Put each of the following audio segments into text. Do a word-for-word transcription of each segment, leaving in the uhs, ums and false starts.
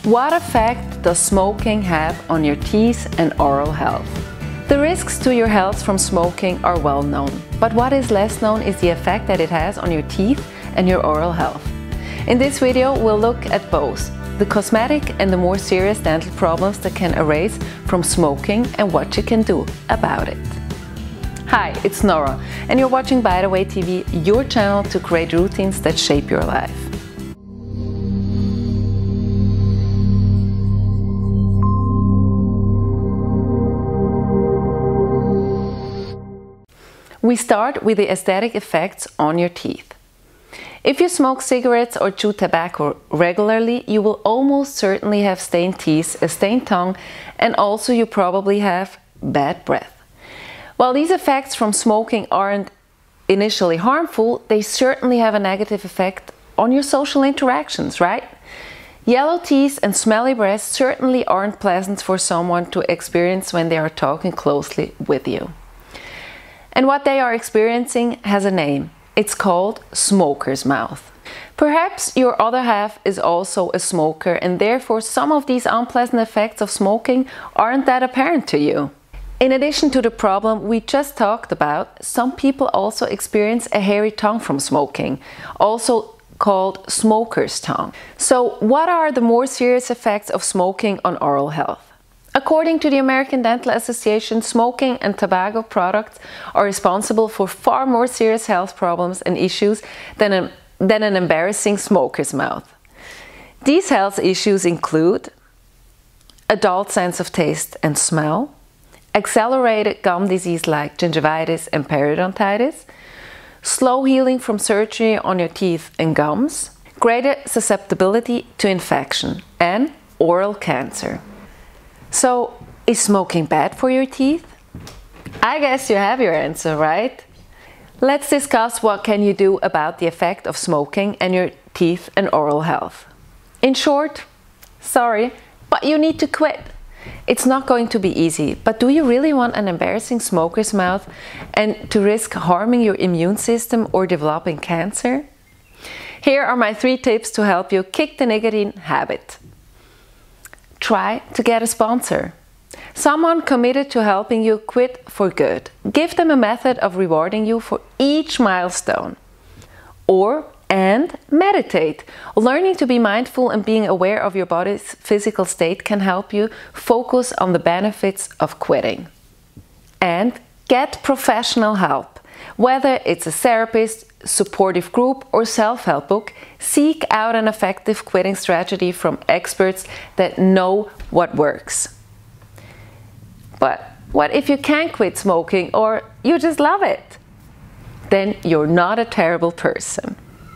What effect does smoking have on your teeth and oral health? The risks to your health from smoking are well known, but what is less known is the effect that it has on your teeth and your oral health. In this video, we'll look at both the cosmetic and the more serious dental problems that can arise from smoking and what you can do about it. Hi, it's Nora, and you're watching BiteawayTV, your channel to create routines that shape your life. We start with the aesthetic effects on your teeth. If you smoke cigarettes or chew tobacco regularly, you will almost certainly have stained teeth, a stained tongue, and also you probably have bad breath. While these effects from smoking aren't initially harmful, they certainly have a negative effect on your social interactions, right? Yellow teeth and smelly breath certainly aren't pleasant for someone to experience when they are talking closely with you. And what they are experiencing has a name. It's called smoker's mouth. Perhaps your other half is also a smoker, and therefore some of these unpleasant effects of smoking aren't that apparent to you. In addition to the problem we just talked about, some people also experience a hairy tongue from smoking, also called smoker's tongue. So what are the more serious effects of smoking on oral health? According to the American Dental Association, smoking and tobacco products are responsible for far more serious health problems and issues than, a, than an embarrassing smoker's mouth. These health issues include a dull sense of taste and smell, accelerated gum disease like gingivitis and periodontitis, slow healing from surgery on your teeth and gums, greater susceptibility to infection, and oral cancer. So, is smoking bad for your teeth? I guess you have your answer, right? Let's discuss what can you do about the effect of smoking and your teeth and oral health. In short, sorry, but you need to quit. It's not going to be easy, but do you really want an embarrassing smoker's mouth and to risk harming your immune system or developing cancer? Here are my three tips to help you kick the nicotine habit. Try to get a sponsor. Someone committed to helping you quit for good. Give them a method of rewarding you for each milestone. Or, and meditate. Learning to be mindful and being aware of your body's physical state can help you focus on the benefits of quitting. And get professional help. Whether it's a therapist, supportive group, or self-help book, seek out an effective quitting strategy from experts that know what works. But what if you can't quit smoking or you just love it? Then you're not a terrible person.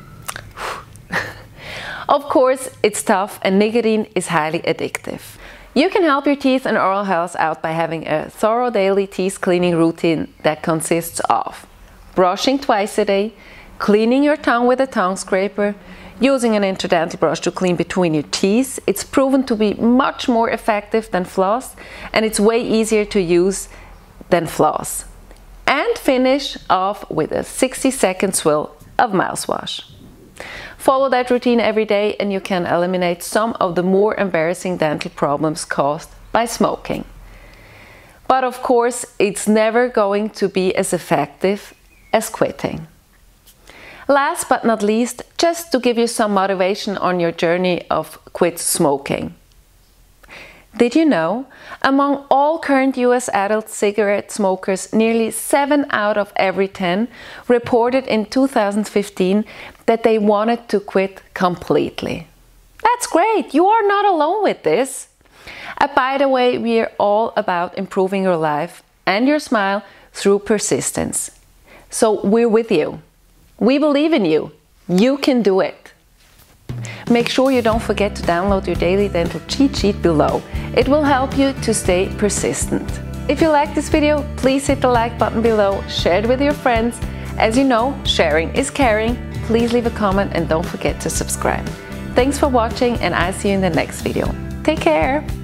Of course, it's tough and nicotine is highly addictive. You can help your teeth and oral health out by having a thorough daily teeth cleaning routine that consists of brushing twice a day, cleaning your tongue with a tongue scraper, using an interdental brush to clean between your teeth. It's proven to be much more effective than floss, and it's way easier to use than floss. And finish off with a sixty second swill of mouthwash. Follow that routine every day and you can eliminate some of the more embarrassing dental problems caused by smoking. But of course, it's never going to be as effective as quitting. Last but not least, just to give you some motivation on your journey of quit smoking. Did you know? Among all current U S adult cigarette smokers, nearly seven out of every ten reported in two thousand fifteen that they wanted to quit completely. That's great! You are not alone with this. At BiteAway, we are all about improving your life and your smile through persistence. So we're with you. We believe in you. You can do it. Make sure you don't forget to download your daily dental cheat sheet below. It will help you to stay persistent. If you like this video, please hit the like button below, share it with your friends. As you know, sharing is caring. Please leave a comment and don't forget to subscribe. Thanks for watching and I'll see you in the next video. Take care!